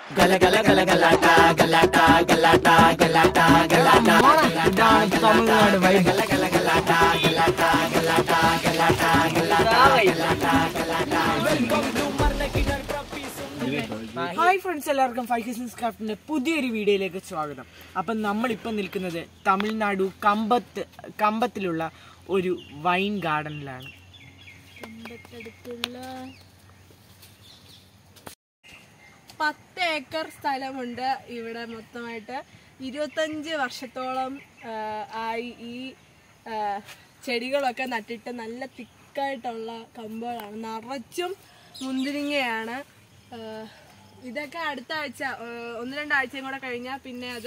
Gala gala gala galata galata galata galata galata galata Tamilnadu vibe gala gala galata galata galata galata galata galata welcome to Marlakinar Prapis Hi friends എല്ലാവർക്കും 5 Seasons Craftന്റെ പുതിയൊരു വീഡിയോയിലേക്ക് സ്വാഗതം. അപ്പോൾ നമ്മൾ ഇപ്പോൾ നിൽക്കുന്നത് തമിഴ്നാടു കമ്പത്തിലുള്ള ഒരു വൈൻ ഗാർഡനിലാണ്. കമ്പത്തടുത്തുള്ള 10 ഏക്കർ സ്ഥലമുണ്ട്. ഇവിടെ മൊത്തമായിട്ട് 25 വർഷത്തോളം ആയി ഈ ചെടികളൊക്കെ നട്ടിട്ട് നല്ല തിക്കായിട്ടുള്ള കമ്പുകളാണ്. നിറച്ചും മുന്തിരിങ്ങയാണ്. ഇതൊക്കെ അടുത്ത ആഴ്ച 1-2 ആഴ്ചയും കൂടെ കഴിഞ്ഞാൽ പിന്നെ അത്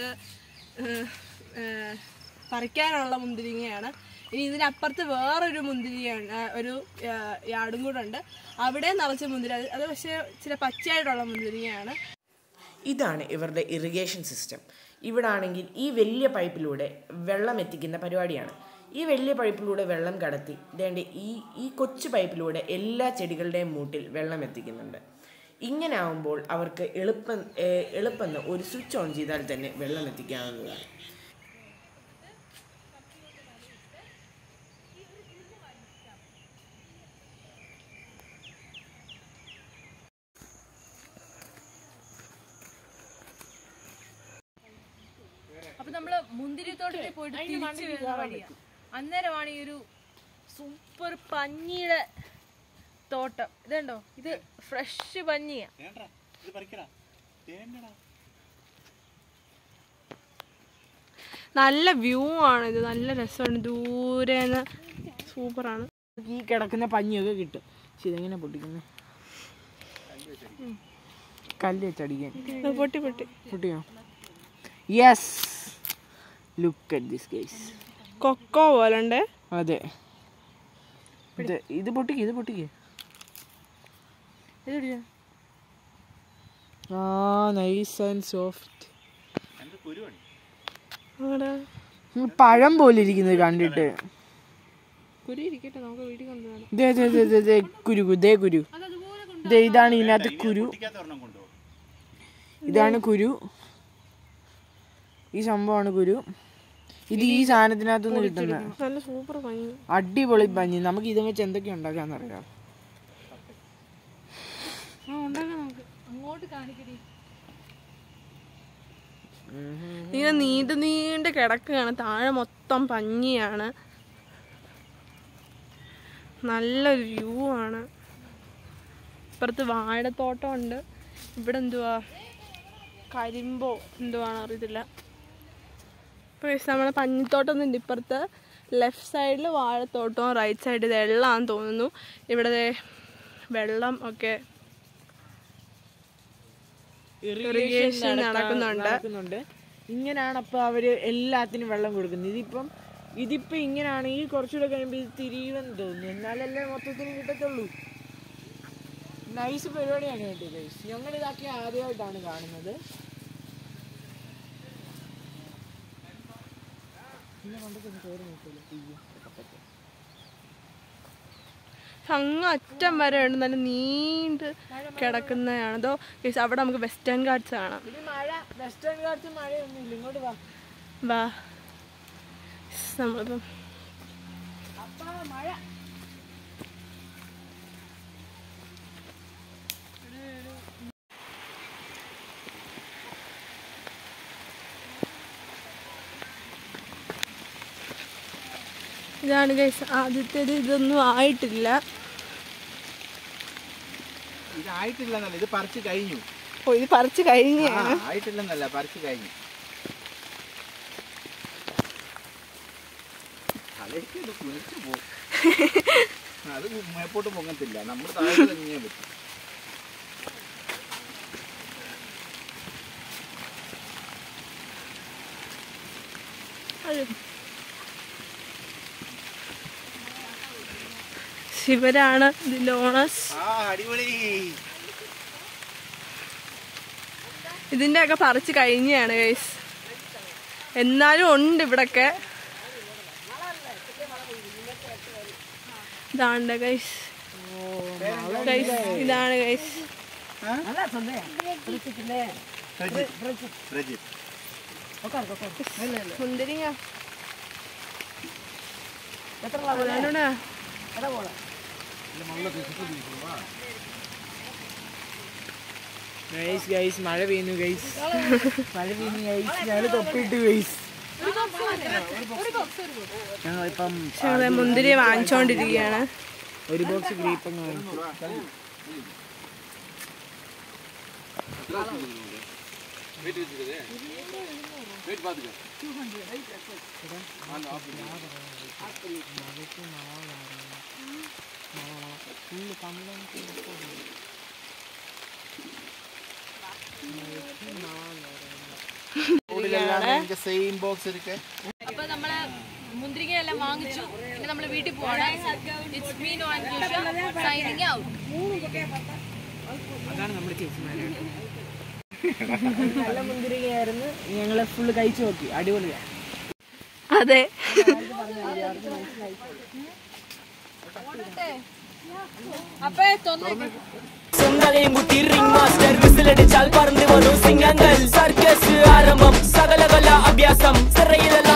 പറിക്കാനുള്ള മുന്തിരിങ്ങയാണ്. ഇനി ഇതിനപ്പുറത്ത് വേറൊരു മുന്തിരിയാണ്, ഒരു യാർഡും കൂടെ ഉണ്ട്. അവിടെ നിറച്ച മുന്തിരി, അത് പക്ഷേ ചില പച്ചയായിട്ടുള്ള മുന്തിരിങ്ങയാണ്. ഇതാണ് ഇവരുടെ ഇറിഗേഷൻ സിസ്റ്റം. ഇവിടെ ആണെങ്കിൽ ഈ വലിയ പൈപ്പിലൂടെ വെള്ളം എത്തിക്കുന്ന പരിപാടിയാണ്. ഈ വലിയ പൈപ്പിലൂടെ വെള്ളം കടത്തി ഇതേണ്ട ഈ കൊച്ചു പൈപ്പിലൂടെ എല്ലാ ചെടികളുടെയും മൂട്ടിൽ വെള്ളം എത്തിക്കുന്നുണ്ട്. ഇങ്ങനെ ആകുമ്പോൾ അവർക്ക് എളുപ്പം ഒരു സ്വിച്ച് ഓൺ ചെയ്താൽ തന്നെ വെള്ളം എത്തിക്കാവുന്നതാണ്. അപ്പൊ നമ്മള് മുന്തിരിത്തോട്ടത്തിൽ പോയിട്ട് തിരിച്ചു വരുന്ന വഴിയാണ്. അന്നേരമാണ് ഈ ഒരു സൂപ്പർ പഞ്ഞിയുടെ തോട്ടം. ഇതുണ്ടോ, ഇത് ഫ്രഷ് പഞ്ഞിയാ. നല്ല വ്യൂ ആണ് ഇത്, നല്ല രസമാണ്. ദൂരെന്ന് സൂപ്പറാണ്. ഈ കിടക്കുന്ന പഞ്ഞിയൊക്കെ കിട്ടും. പക്ഷെ ഇതെങ്ങനെ പൊട്ടിക്കുന്നത്? കല്ല് വെച്ചടിക്കാൻ പൊട്ടിയോ? Yes, look at this guys. Cocoa പോലെ ഉണ്ട്. അതെ, ഇത് പൊട്ടിക്കേ. Nice and soft. പഴം പോലെ ഇരിക്കുന്നത് കണ്ടിട്ട്. കുരു ഇതാണ് ഇതിനകത്ത് കുരു. ഇതാണ് കുരു. ഈ സംഭവമാണ് കുരു. ഇത് ഈ സാധനത്തിനകത്തുനിന്ന് കിട്ടുന്ന അടിപൊളി പഞ്ഞി. നമുക്ക് ഇത് വെച്ച് എന്തൊക്കെ ഉണ്ടാക്കാന്നറിയാം. ഇങ്ങനെ നീണ്ട് കിടക്കുകയാണ്. താഴെ മൊത്തം പഞ്ഞിയാണ്. നല്ലൊരു വ്യൂ ആണ്. ഇപ്പുറത്ത് വാഴത്തോട്ടം ഉണ്ട്. ഇവിടെ എന്തുവാ, കരിമ്പോ എന്തുവാണ് അറിയത്തില്ല. ഇപ്പോൾ നമ്മുടെ പഞ്ഞിത്തോട്ടം ഉണ്ട്. ഇപ്പുറത്ത് ലെഫ്റ്റ് സൈഡിൽ വാഴത്തോട്ടവും റൈറ്റ് സൈഡിൽ വെള്ളമാണെന്ന് തോന്നുന്നു. ഇവിടെ വെള്ളം ഇറിഗേഷൻ നടക്കുന്നുണ്ട്. ഇങ്ങനെയാണ് അപ്പോൾ അവര് എല്ലാത്തിനും വെള്ളം കൊടുക്കുന്നത്. ഇതിപ്പോ ഇങ്ങനെയാണെങ്കിൽ കുറച്ചുകൂടെ കഴിയുമ്പോൾ ഇത് തിരിയുമെന്ന് തോന്നുന്നു. എന്നാലല്ലേ മൊത്തത്തിന് കിട്ടത്തുള്ളൂ. നൈസ് പരിപാടിയാണ് കേട്ടോ ഗൈസ്. ഞങ്ങൾ ഇതാക്കി ആദ്യമായിട്ടാണ് കാണുന്നത്. അങ്ങ് അറ്റം വരെ ഉണ്ട്. നല്ല നീണ്ട് കിടക്കുന്നതാണ്. അതോ അവിടെ നമുക്ക് വെസ്റ്റേൺ ഗാർഡ്സ് കാണാം. വെസ്റ്റേൺ ഗാർഡ്സ് മഴയൊന്നും ഇല്ല. ഇങ്ങോട്ട് വാ. നമ്മളിപ്പം മഴ ഇതാണ് ഗൈസ് ആദ്യത്തേത്. ഇതൊന്നും ആയിട്ടില്ല. ഇത് പറിച്ചു കഴിഞ്ഞു. ഓ, ഇത് പറിച്ചു കഴിഞ്ഞു. ആയിട്ടില്ലെന്നല്ല, പറിച്ചു കഴിഞ്ഞു. അത് മേപ്പോട്ട് പൊങ്ങത്തില്ല. നമ്മൾ താഴെ തന്നെ പറ്റും. ശിവരാണ് ഇതിന്റെ ഓണേഴ്സ്. ഇതിന്റെ ഒക്കെ പറിച്ച് കഴിഞ്ഞാണ് ഗൈസ്. എന്നാലും ഉണ്ട് ഇവിടൊക്കെ. ഇതാണ് ഗൈസ്. ഇതാണ് ഗൈസ്. മുന്തിരിങ്ങ ഗൈസ് മഴ പെയ്യുന്നു ഗൈസ് മഴ പെയ്യുന്നു ഗൈസ് ഞങ്ങൾ തൊപ്പിട്ട് ഗൈസ് ഞങ്ങളിപ്പം മുന്തിരി വാങ്ങിച്ചോണ്ടിരിക്കുകയാണ്. ഒരു ബോക്സ് ഗ്രീപ്പങ്ങ് അപ്പൊ നമ്മള് മുന്തിരിങ്ങയെല്ലാം വാങ്ങിച്ചു. പിന്നെ നമ്മള് വീട്ടിൽ പോവാണ്. It's me, no Ankusha, signing out. അതാണ് നമ്മുടെ ചേച്ചിമാര്. നല്ല മുന്തിരിങ്ങയായിരുന്നു. ഞങ്ങള് ഫുള്ള് കഴിച്ചു നോക്കി. അടിപൊളിയാ. അതെ അപ്പേ തൊന്നേ സുന്ദരയും കുട്ടി റിംഗ് മാസ്റ്റർ വിസിലടിച്ചാൽ പറന്നു വന്നു സിംഗങ്ങൾ സർക്കസ് ആരംഭം സകലകല അഭ്യാസം സിറയിലെ